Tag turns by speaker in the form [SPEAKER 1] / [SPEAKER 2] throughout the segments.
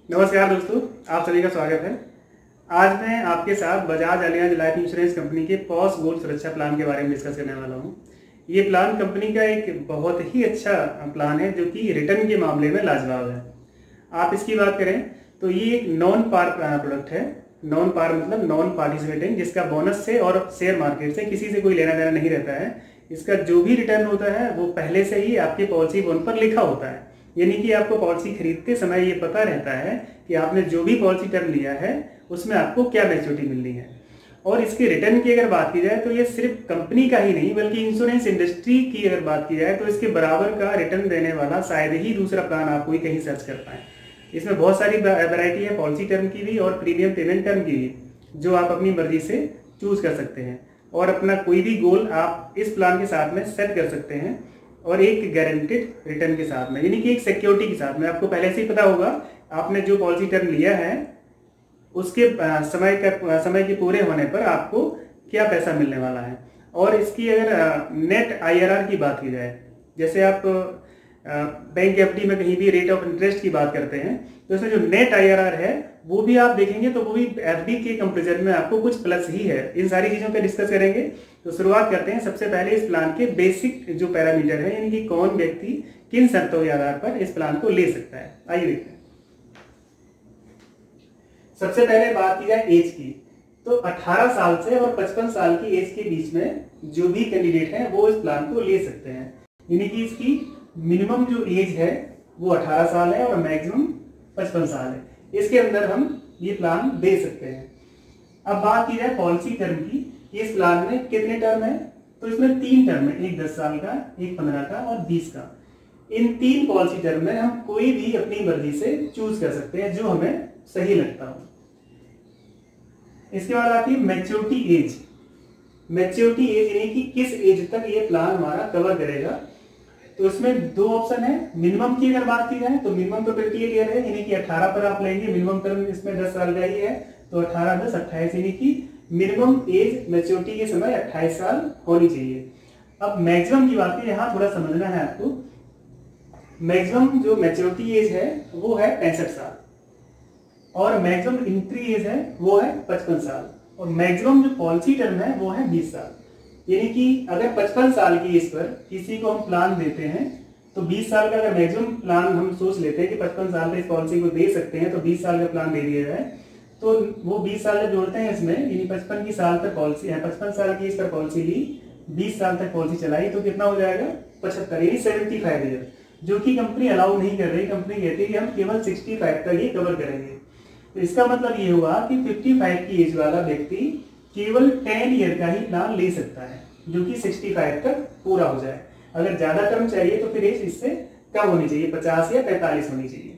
[SPEAKER 1] नमस्कार दोस्तों, आप सभी का स्वागत है। आज मैं आपके साथ Bajaj Allianz life insurance company के पॉस गोल्ड सुरक्षा प्लान के बारे में डिस्कस करने वाला हूं। ये प्लान कंपनी का एक बहुत ही अच्छा प्लान है जो कि रिटर्न के मामले में लाजवाब है। आप इसकी बात करें तो ये एक नॉन पार प्रोडक्ट है। नॉन पार मतलब नॉन पार्टिसिपेटिंग, जिसका बोनस से और शेयर मार्केट से किसी से कोई लेना देना नहीं रहता है। इसका जो भी रिटर्न होता है वो पहले से ही आपके पॉलिसी बॉन्ड पर लिखा होता है, यानी कि आपको पॉलिसी खरीदते समय ये पता रहता है कि आपने जो भी पॉलिसी टर्म लिया है उसमें आपको क्या मैच्योरिटी मिलनी है। और इसके रिटर्न की अगर बात की जाए तो ये सिर्फ कंपनी का ही नहीं बल्कि इंश्योरेंस इंडस्ट्री की अगर बात की जाए तो इसके बराबर का रिटर्न देने वाला शायद ही दूसरा प्लान आप कोई कहीं सर्च कर पाए। इसमें बहुत सारी वैरायटी है, पॉलिसी टर्म की भी और प्रीमियम पेमेंट टर्म की भी, जो आप अपनी मर्जी से चूज कर सकते हैं और अपना कोई भी गोल आप इस प्लान के साथ में सेट कर सकते हैं और एक गारंटेड रिटर्न के साथ में, यानी कि एक सिक्योरिटी के साथ में। आपको पहले से ही पता होगा आपने जो पॉलिसी टर्म लिया है उसके समय के पूरे होने पर आपको क्या पैसा मिलने वाला है। और इसकी अगर नेट IRR की बात की जाए, जैसे आप बैंक FD में कहीं भी रेट ऑफ इंटरेस्ट की बात करते हैं तो इसमें जो नेट IRR है वो भी आप देखेंगे तो वो भी FD के कंपेरिजन में आपको कुछ प्लस ही है। इन सारी चीजों पर डिस्कस करेंगे। तो शुरुआत करते हैं सबसे पहले इस प्लान के बेसिक जो पैरामीटर है, यानी कि कौन व्यक्ति किन शर्तों के आधार पर इस प्लान को ले सकता है। आइए देखते हैं। सबसे पहले बात की जाए एज की, तो 18 साल से और 55 साल की एज के बीच में जो भी कैंडिडेट हैं वो इस प्लान को ले सकते हैं। यानी कि इसकी मिनिमम जो एज है वो 18 साल है और मैक्सिमम 55 साल है। इसके अंदर हम ये प्लान दे सकते हैं। अब बात की जाए पॉलिसी टर्म की, इस प्लान में कितने टर्म है, तो इसमें 3 टर्म है, एक 10 साल का, एक 15 का और 20 का। इन 3 पॉलिसी टर्म में हम कोई भी अपनी मर्जी से चूज कर सकते हैं जो हमें सही लगता हो। इसके बाद आती है मैच्योरिटी एज। मैच्योरिटी एज यानी कि किस एज तक ये प्लान हमारा कवर करेगा। तो इसमें 2 ऑप्शन है। मिनिमम की अगर बात की जाए तो मिनिमम तो 28 ईयर है, यानी कि 18 पर आप लेंगे। मिनिमम टर्म इसमें 10 साल का ही है, तो 18 10 28, यानी कि मिनिमम एज मैच्योरिटी के समय 28 साल होनी चाहिए। अब मैक्सिमम की बात है, यहाँ थोड़ा समझना है आपको। मैक्सिमम जो मैच्योरिटी एज है वो है 65 साल और मैक्सिमम एंट्री एज है वो है 55 साल और मैक्सिमम जो पॉलिसी टर्म है वो है 20 साल। यानी कि अगर 55 साल की एज पर किसी को हम प्लान देते हैं तो 20 साल का अगर मैक्सिमम प्लान हम सोच लेते हैं कि 55 साल तक इस पॉलिसी को दे सकते हैं, तो 20 साल का प्लान दे दिया जाए तो वो 20 साल जब जोड़ते हैं इसमें, यानी 55 की साल तक पॉलिसी है, 55 साल की एज पर पॉलिसी ली, 20 साल तक पॉलिसी चलाई तो कितना हो जाएगा 75, यानी 75 ईयर, जो कि कंपनी अलाउ नहीं कर रही। कंपनी कहती है कि हम केवल 65 तक ही कवर करेंगे। तो इसका मतलब ये हुआ कि 55 की एज वाला व्यक्ति केवल 10 ईयर का ही प्लान ले सकता है, जो कि 65 तक पूरा हो जाए। अगर ज्यादा टर्म चाहिए तो फिर एज इससे कम होनी चाहिए, 50 या 45 होनी चाहिए।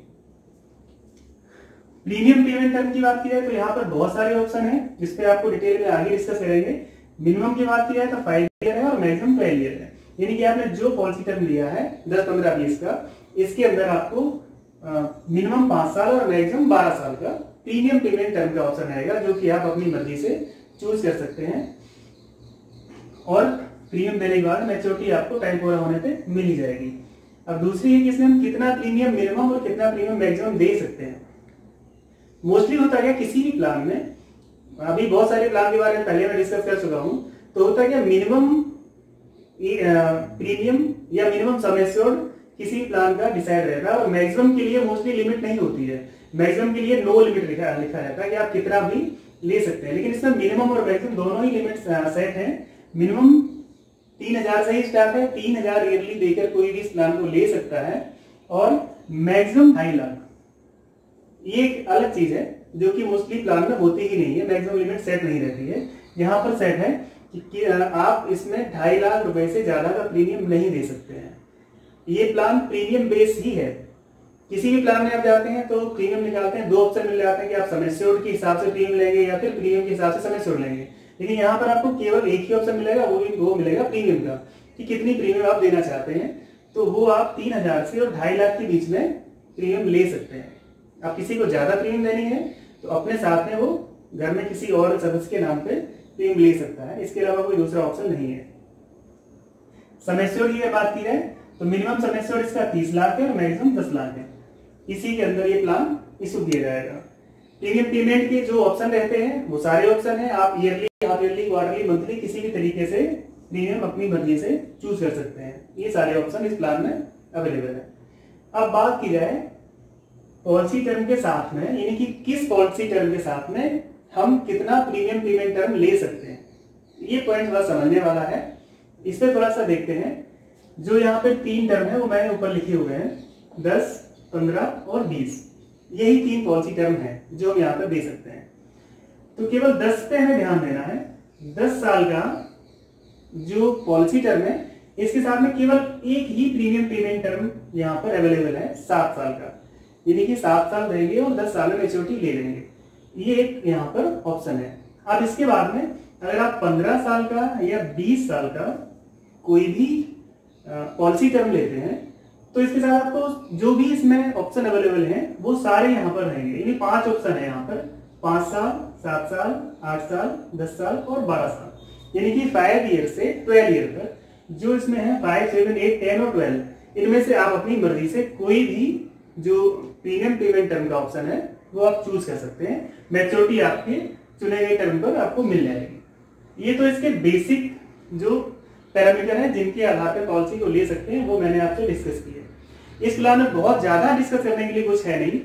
[SPEAKER 1] प्रीमियम पेमेंट टर्म की बात की जाए तो यहाँ पर बहुत सारे ऑप्शन है, जिसपे आपको डिटेल में आगे डिस्कस करेंगे। मिनिमम की बात की जाए तो 5 ईयर है और मैक्सिमम 12 ईयर है। यानी कि आपने जो पॉलिसी टर्म लिया है 10 15 20 का, इसके अंदर आपको मिनिमम 5 साल और मैक्सिमम 12 साल का प्रीमियम पेमेंट टर्म का ऑप्शन आएगा, जो कि आप अपनी मर्जी से चूज कर सकते हैं। और प्रीमियम देने के बाद मैच्योरिटी आपको टाइम पूरा होने पे मिल ही जाएगी। अब दूसरी है कि इसमें हम कितना प्रीमियम मिनिमम और कितना प्रीमियम मैक्सिमम दे सकते हैं। मोस्टली होता है किसी भी प्लान में, अभी बहुत सारे प्लान के बारे में पहले मैं डिस्कस कर चुका हूं, तो होता है मिनिमम प्रीमियम या मिनिमम सम एश्योर्ड किसी प्लान का डिसाइड रहता है और मैक्सिमम के लिए मोस्टली लिमिट नहीं होती है। मैक्सिमम के लिए नो लिमिट लिखा रहता है कि आप कितना भी ले सकते हैं, लेकिन इसमें मिनिमम और मैक्सिमम दोनों ही लिमिट सेट है। मिनिमम 3000 से ही स्टार्ट है, 3000 ईयरली देकर कोई भी इस प्लान को ले सकता है और मैक्सिमम 2.5 लाख। ये एक अलग चीज है जो कि मोस्टली प्लान में होती ही नहीं है, मैक्सिमम लिमिट सेट नहीं रहती है। यहाँ पर सेट है कि आप इसमें 2.5 लाख रुपए से ज्यादा का प्रीमियम नहीं दे सकते हैं। ये प्लान प्रीमियम बेस ही है। किसी भी प्लान में आप जाते हैं तो प्रीमियम निकालते हैं, 2 ऑप्शन मिल जाते हैं कि आप सम एश्योर्ड के हिसाब से प्रीमियम लेंगे या फिर प्रीमियम के हिसाब से सम एश्योर्ड लेंगे। लेकिन यहाँ पर आपको केवल एक ही ऑप्शन मिलेगा, वो मिलेगा प्रीमियम का, कि कितनी प्रीमियम आप देना चाहते हैं। तो वो आप 3000 से और 2.5 लाख के बीच में प्रीमियम ले सकते हैं। आप किसी को ज्यादा प्रीमियम देनी है तो अपने साथ में वो घर में किसी और सदस्य के नाम पे प्रीमियम ले सकता है, इसके अलावा कोई दूसरा ऑप्शन नहीं है। सम एश्योर्ड की बात की जाए तो मिनिमम सम एश्योर्ड इसका 30 लाख है और मैक्सिमम 10 लाख है। इसी के अंदर ये प्लान इशू किया जाएगा। प्रीमियम पेमेंट के जो ऑप्शन रहते हैं वो सारे ऑप्शन हैं, आप yearly, half yearly, quarterly, monthly किसी भी तरीके से प्रीमियम अपनी मर्जी से चूज कर सकते हैं। ये सारे ऑप्शन इस प्लान में अवेलेबल है। अब बात की जाए पॉलिसी टर्म के साथ में, यानी कि किस पॉलिसी टर्म के साथ में हम कितना प्रीमियम पेमेंट टर्म ले सकते हैं, ये पॉइंट थोड़ा समझने वाला है। इस पर थोड़ा सा देखते हैं। जो यहाँ पे 3 टर्म है वो मैंने ऊपर लिखे हुए हैं, 10, 15 और 20। यही 3 पॉलिसी टर्म है जो हम यहाँ पे दे सकते हैं। तो केवल 10 पे हमें ध्यान देना है। 10 साल का जो पॉलिसी टर्म है, इसके साथ में केवल एक ही प्रीमियम पेमेंट टर्म यहाँ पर अवेलेबल है, 7 साल का, यानी कि 7 साल देंगे और 10 साल में मैच्योरिटी ले लेंगे। ये एक यहाँ पर ऑप्शन है। अब इसके बाद में अगर आप 15 साल का या 20 साल का कोई भी पॉलिसी टर्म लेते हैं तो इसके साथ आपको जो भी इसमें ऑप्शन अवेलेबल हैं वो सारे यहाँ पर रहेंगे। यानी 5 ऑप्शन है यहाँ पर, 5 साल, 7 साल, 8 साल, 10 साल और 12 साल, यानी कि 5 ईयर से 12 ईयर तक जो इसमें है 5, 7, 8, 10 और 12, इनमें से आप अपनी मर्जी से कोई भी जो प्रीमियम पेमेंट टर्म का ऑप्शन है वो आप चूज कर सकते हैं। मैच्योरिटी आपके चुने गए टर्म पर आपको मिल जाएगी। ये तो इसके बेसिक जो पैरामीटर है जिनके आधार पर पॉलिसी को ले सकते हैं वो मैंने आपसे डिस्कस किया। इस प्लान में बहुत ज्यादा डिस्कस करने के लिए कुछ है नहीं।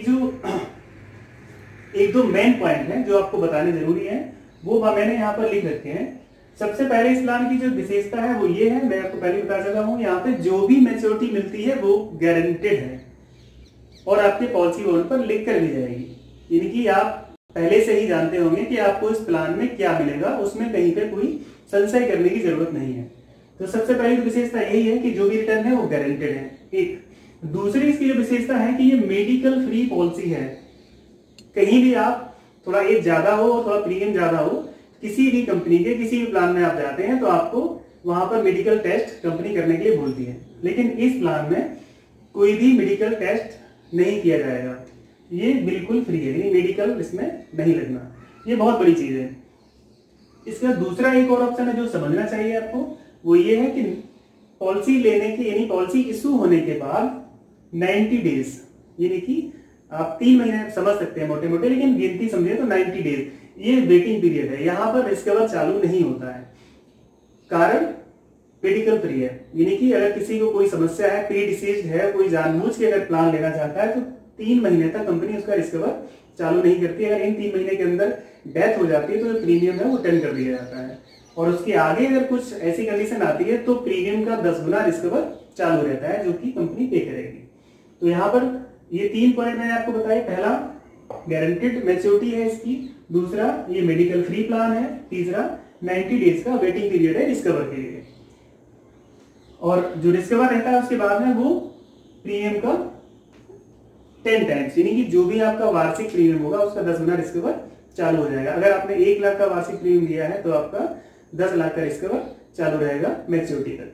[SPEAKER 1] एक दो मेन पॉइंट है जो आपको बताने जरूरी है, वो मैंने यहाँ पर लिख रखे हैं। सबसे पहले इस प्लान की जो विशेषता है वो ये है, मैं आपको पहले बता चुका हूँ, यहाँ पे जो भी मैच्योरिटी मिलती है वो गारंटेड है और आपके पॉलिसी बॉन्ड पर लिख कर दी जाएगी। यानी कि आप पहले से ही जानते होंगे कि आपको इस प्लान में क्या मिलेगा, उसमें कहीं पे कोई संशय करने की जरूरत नहीं है। तो सबसे पहली विशेषता यही है कि जो भी रिटर्न है वो गारंटेड है। एक दूसरी इसकी जो विशेषता है कि ये मेडिकल फ्री पॉलिसी है। कहीं भी आप थोड़ा एज ज्यादा हो और थोड़ा प्रीमियम ज्यादा हो, किसी भी कंपनी के किसी भी प्लान में आप जाते हैं तो आपको वहां पर मेडिकल टेस्ट कंपनी करने के लिए बोलती है, लेकिन इस प्लान में कोई भी मेडिकल टेस्ट नहीं किया जाएगा। ये बिल्कुल फ्री है, यानी मेडिकल इसमें नहीं लगना। ये बहुत बड़ी चीज है। इसका दूसरा एक और ऑप्शन है जो समझना चाहिए आपको, वो ये है कि पॉलिसी लेने के, यानी पॉलिसी इशू होने के बाद 90 डेज, यानी कि आप 3 महीने समझ सकते हैं मोटे मोटे, लेकिन गिनती समझिए तो 90 डेज ये वेटिंग पीरियड है। यहाँ पर रिस्कवर चालू नहीं होता है, कारण मेडिकल फ्री है। यानी कि अगर किसी को कोई समस्या है, प्री डिसीज है, कोई जानबूझ के अगर प्लान लेना चाहता है तो 3 महीने तक कंपनी उसका रिस्कवर चालू नहीं करती। अगर इन 3 महीने के अंदर डेथ हो जाती है तो जो प्रीमियम है वो टर्न कर दिया जाता है, और उसके आगे अगर कुछ ऐसी कंडीशन आती है तो प्रीमियम का 10 गुना रिस्कवर चालू रहता है जो कि कंपनी पे करेगी। तो यहाँ पर ये 3 पॉइंट मैंने आपको बताए। पहला गारंटेड मैच्योरिटी है इसकी, दूसरा ये मेडिकल फ्री प्लान है, तीसरा 90 डेज का वेटिंग पीरियड है रिस्कवर के लिए, और जो रिस्कवर रहता है उसके बाद में वो प्रीमियम का 10 टाइम्स, यानी कि जो भी आपका वार्षिक प्रीमियम होगा उसका 10 गुना रिस्कवर चालू हो जाएगा। अगर आपने 1 लाख का वार्षिक प्रीमियम दिया है तो आपका 10 लाख का रिस्कवर चालू रहेगा मैच्योरिटी तक।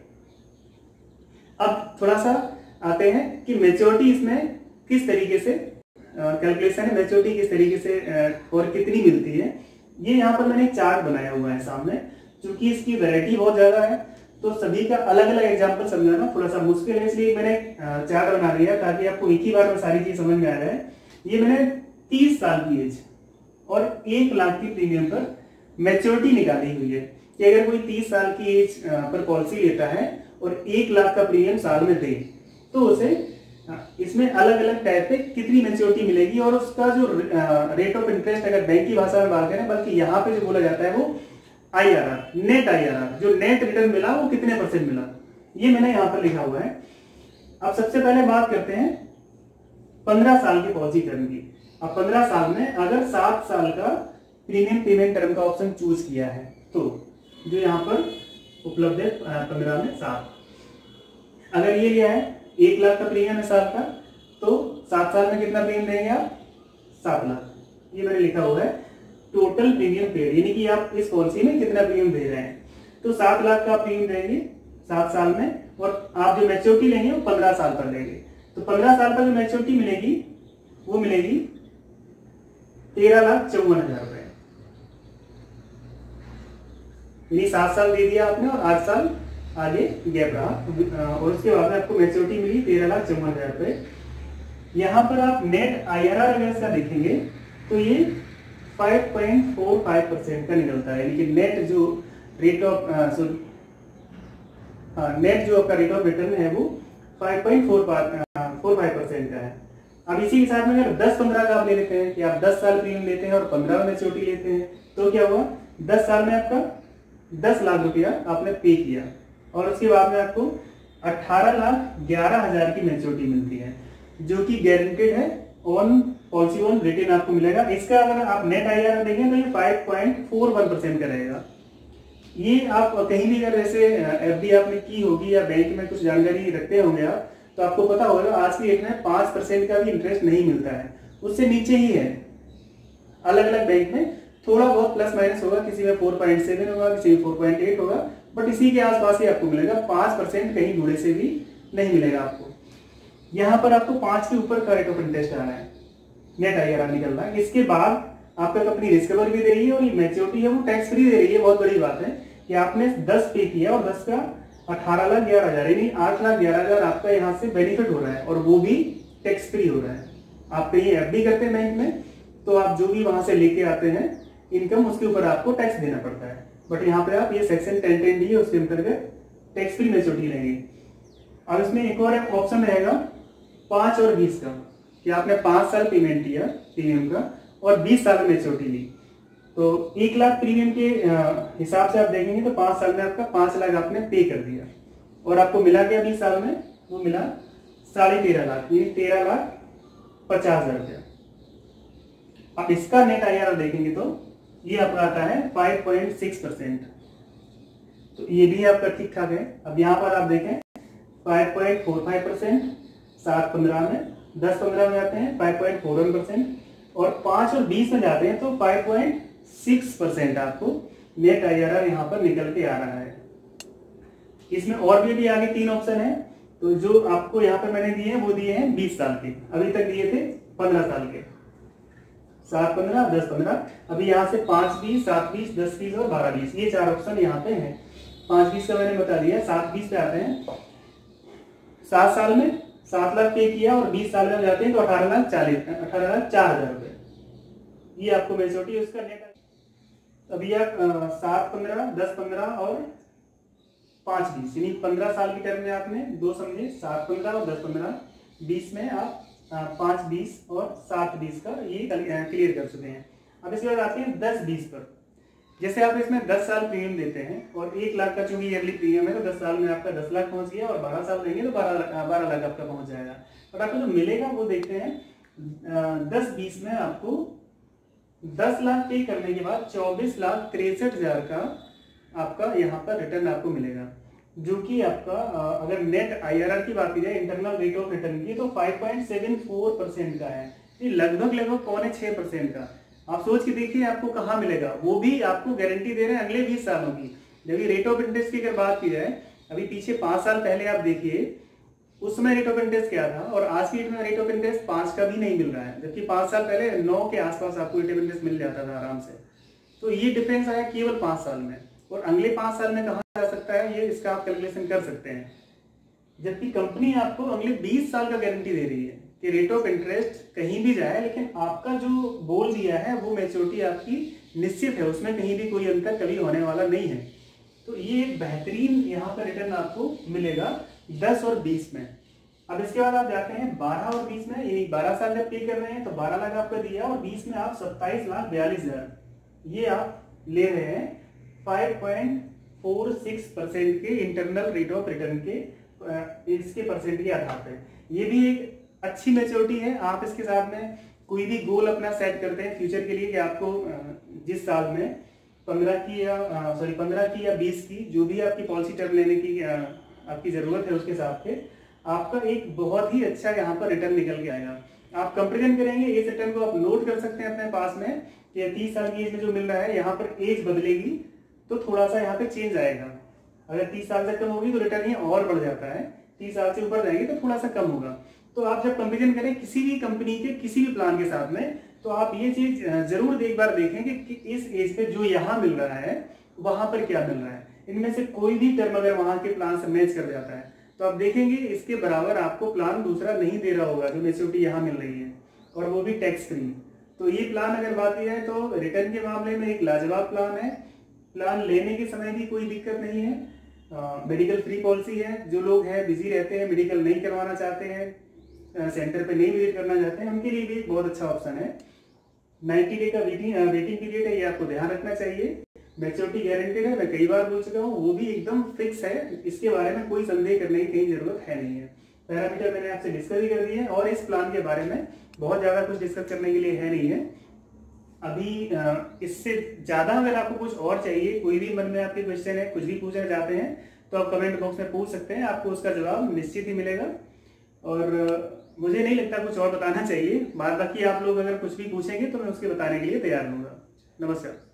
[SPEAKER 1] अब थोड़ा सा आते हैं कि मैच्योरिटी इसमें किस तरीके से कैलकुलेशन है, मैच्योरिटी किस तरीके से और कितनी मिलती है। ये यहाँ पर मैंने एक चार्ट बनाया हुआ है सामने, क्योंकि इसकी वैरायटी बहुत ज्यादा है तो सभी का अलग अलग एग्जाम्पल समझाना थोड़ा सा मुश्किल है, इसलिए मैंने चार्ट बना दिया ताकि आपको एक ही बार में सारी चीज समझ में आ जाए। ये मैंने 30 साल की एज और 1 लाख की प्रीमियम पर मैच्योरिटी निकाली हुई है कि अगर कोई 30 साल की एज पर पॉलिसी लेता है और 1 लाख का प्रीमियम साल में दे तो उसे इसमें अलग अलग टाइप पे कितनी मैच्योरिटी मिलेगी, और उसका जो रेट ऑफ इंटरेस्ट अगर बैंक की भाषा में बात करें, बल्कि यहाँ पे जो बोला जाता है वो IRR, नेट IRR, जो नेट रिटर्न मिला वो कितने % मिला, ये मैंने यहाँ पर लिखा हुआ है। अब सबसे पहले बात करते हैं 15 साल की पॉलिसी टर्म की। अब 15 साल में अगर 7 साल का प्रीमियम पेमेंट टर्म का ऑप्शन चूज किया है तो जो यहाँ पर उपलब्ध है 15 में 7, अगर ये लिया है 1 लाख का प्रीमियम है साल का, तो 7 साल में कितना प्रीमियम देंगे आप, 7 लाख। ये मैंने लिखा हुआ है टोटल प्रीमियम पेड, यानी कि आप इस पॉलिसी में कितना प्रीमियम दे रहे हैं। तो 7 लाख का प्रीमियम देंगे 7 साल में, और आप जो मैच्योरिटी लेंगे वो 15 साल पर लेंगे। तो 15 साल पर जो मैच्योरिटी मिलेगी वो मिलेगी 13,54,000 रुपए, यानी 7 साल दे दिया आपने और 8 साल आगे गैप रहा, और उसके बाद में आपको मैच्योरिटी मिली 13,54,000 रुपए। यहाँ पर आप नेट IRR अगर इसका देखेंगे तो ये 5.45% का निकलता है, लेकिन नेट जो रेट ऑफ नेट जो आपका रेट ऑफ रिटर्न है वो 5.45% का है। अब इसी के साथ में अगर 10-15 का आप ले लेते हैं कि आप 10 साल प्रीमियम लेते हैं और 15 में मैच्योरिटी लेते हैं, तो क्या हुआ, 10 साल में आपका 10 लाख रुपया आपने पे किया और उसके बाद में आपको 18,11,000 की मैच्योरिटी मिलती है, जो कि गारंटेड है ऑन पॉलिसी ऑन रिटर्न आपको मिलेगा। इसका अगर आप नेट IRR देखें तो ये 5.41% का रहेगा। ये आप कहीं भी अगर ऐसे FD आपने की होगी या बैंक में कुछ जानकारी रखते होंगे आप, तो आपको पता होगा आज की डेट में 5% का भी इंटरेस्ट नहीं मिलता है, उससे नीचे ही है। अलग अलग बैंक में थोड़ा बहुत प्लस माइनस होगा, किसी में 4.7 होगा, किसी में 4.8 होगा, बट इसी के आसपास ही आपको मिलेगा। 5% कहीं गुणे से भी नहीं मिलेगा आपको। यहाँ पर आपको 5 के ऊपर का रेट ऑफ इंटरेस्ट आ रहा है, नेट IRR निकल रहा है। इसके बाद आपका कंपनी रिस्क कवर भी दे रही है और ये मैच्योरिटी है वो टैक्स फ्री दे रही है। बहुत बड़ी बात है कि आपने 10 पे किया और 10 का 18,11,000 यानी 8,11,000 आपका यहाँ से बेनिफिट हो रहा है और वो भी टैक्स फ्री हो रहा है। आप कहीं FD करते हैं बैंक में तो आप जो भी वहां से लेके आते हैं इनकम, उसके ऊपर आपको टैक्स देना पड़ता है, बट यहाँ पे आप ये सेक्शन 1010D है उसके अंतर्गत टैक्स फ्री मैच्योरिटी लेंगे। और इसमें एक और ऑप्शन रहेगा 5 और 20 का, कि आपने 5 साल पेमेंट किया प्रीमियम का और 20 साल में मैच्योरिटी ली, तो 1 लाख प्रीमियम के हिसाब से आप देखेंगे तो 5 साल में आपका 5 लाख आपने पे कर दिया और आपको मिला क्या 20 साल में, वो मिला 13.5 लाख, ये 13,50,000 रुपया। अब इसका नेट IRR देखेंगे तो ये आपका आता है 5.6%, तो ये भी आपका ठीक ठाक है। अब यहाँ पर आप देखें 5.45%, 7-15 में, 10-15 में जाते हैं 5.41% और 5 और 20 में जाते हैं तो 5.6% आपको नेट IRR यहाँ पर निकल के आ रहा है। इसमें और भी आगे 3 ऑप्शन है, तो जो आपको यहाँ पर मैंने दिए हैं वो दिए हैं 20 साल के, अभी तक दिए थे 15 साल के, 7-15, 10-15। अभी यहाँ से 5-20, 7-20, 10-20 और 12-20, ये 4 ऑप्शन यहाँ पे हैं। 5-20 का मैंने बता दिया। 7-20 पे आते हैं, 7 साल में 7 लाख पे किया और 20 साल में जाते हैं तो 18,04,000 रुपए, ये आपको मैच्योरिटी उसका नेट। अभी आप 7-15, 10-15 और 5-20 यानी 15 साल की टर्म में आपने 2 समझे, 7-15 और 10-15, 20 में आप 5-20 और 7-20 का ये क्लियर कर चुके हैं। अब इसके बाद आते हैं 10-20 पर। जैसे आप इसमें 10 साल प्रीमियम देते हैं और 1 लाख का चूंकि ईयरली प्रीमियम है तो 10 साल में आपका 10 लाख पहुंच गया और 12 साल देंगे तो 12 लाख आपका पहुंच जाएगा। और आपको जो मिलेगा वो देखते हैं 10-20 में आपको 10 लाख पे करने के बाद 24,63,000 का आपका यहाँ पर रिटर्न आपको मिलेगा, जो कि आपका अगर नेट IRR की बात की जाए इंटरनल रेट ऑफ रिटर्न की तो 5.74% का है, ये लगभग 6.25% का। आप सोच के देखिए आपको कहाँ मिलेगा, वो भी आपको गारंटी दे रहे हैं अगले 20 सालों की। जबकि रेट ऑफ इंटरेस्ट की अगर बात की जाए, अभी पीछे 5 साल पहले आप देखिए उस समय रेट ऑफ इंटरेस्ट क्या था और आज की डेट में रेट ऑफ इंटरेस्ट 5 का भी नहीं मिल रहा है, जबकि 5 साल पहले 9 के आसपास आपको रेट ऑफ इंटरेस्ट मिल जाता था आराम से। तो ये डिफरेंस आया केवल 5 साल में, और अगले 5 साल में कहाँ जा सकता है ये इसका आप कैलकुलेशन कर सकते हैं। जबकि कंपनी आपको अगले 20 साल का गारंटी दे रही है कि रेट ऑफ इंटरेस्ट कहीं भी जाए, लेकिन आपका जो गोल दिया है वो मैच्योरिटी आपकी निश्चित है, उसमें कहीं भी कोई अंतर कभी होने वाला नहीं है। तो ये एक बेहतरीन यहाँ पर रिटर्न आपको मिलेगा 10 और 20 में। अब इसके बाद आप जाते हैं 12 और 20 में, यानी 12 साल जब पे कर रहे हैं तो 12 लाख आपका दिया और 20 में आप 27,42,000 ये आप ले रहे हैं 5.46% के इंटरनल रेट ऑफ रिटर्न के इसके परसेंट के आधार पे। ये भी एक अच्छी मैच्योरिटी है। आप इसके साथ में कोई भी गोल अपना सेट करते हैं फ्यूचर के लिए कि आपको जिस साल में 15 की या 20 की जो भी आपकी पॉलिसी टर्म लेने की आपकी जरूरत है उसके हिसाब से आपका एक बहुत ही अच्छा यहाँ पर रिटर्न निकल के आएगा। आप कंपेरिजन करेंगे, इस रिटर्न को आप नोट कर सकते हैं अपने पास में कि 30 साल की एज में जो मिल रहा है, यहाँ पर एज बदलेगी तो थोड़ा सा यहाँ पे चेंज आएगा। अगर 30 साल से कम होगी तो रिटर्न ये और बढ़ जाता है, 30 साल से ऊपर जाएंगे तो थोड़ा सा कम होगा। तो आप जब कंपेरिजन करें किसी भी कंपनी के किसी भी प्लान के साथ में, तो आप ये चीज जरूर एक बार देखें कि इस एज पे जो यहाँ मिल रहा है वहां पर क्या मिल रहा है। इनमें से कोई भी टर्म अगर वहां के प्लान से मैच कर जाता है तो आप देखेंगे इसके बराबर आपको प्लान दूसरा नहीं दे रहा होगा जो मैच्योरिटी यहाँ मिल रही है, और वो भी टैक्स फ्री। तो ये प्लान अगर बात की जाए तो रिटर्न के मामले में एक लाजवाब प्लान है। प्लान लेने के समय भी कोई दिक्कत नहीं है। मेडिकल फ्री पॉलिसी है। जो लोग हैं बिजी रहते हैं, मेडिकल नहीं करवाना चाहते हैं, सेंटर पे नहीं विजिट करना चाहते हैं, उनके लिए भी एक बहुत अच्छा ऑप्शन है। 90 डे का वेटिंग पीरियड है, ये आपको ध्यान रखना चाहिए। मैच्योरिटी गारंटेड है, मैं कई बार बोल चुका हूँ, वो भी एकदम फिक्स है। इसके बारे में कोई संदेह करने की कहीं जरूरत है नहीं है। पैरामीटर मैंने आपसे डिस्कस ही कर दिए हैं, और इस प्लान के बारे में बहुत ज्यादा कुछ डिस्कस करने के लिए है नहीं है अभी। इससे ज्यादा अगर आपको कुछ और चाहिए, कोई भी मन में आपके क्वेश्चन है, कुछ भी पूछना चाहते हैं, तो आप कमेंट बॉक्स में पूछ सकते हैं, आपको उसका जवाब निश्चित ही मिलेगा। और मुझे नहीं लगता कुछ और बताना चाहिए। बाद बाकी आप लोग अगर कुछ भी पूछेंगे तो मैं उसके बताने के लिए तैयार रहूंगा। नमस्कार।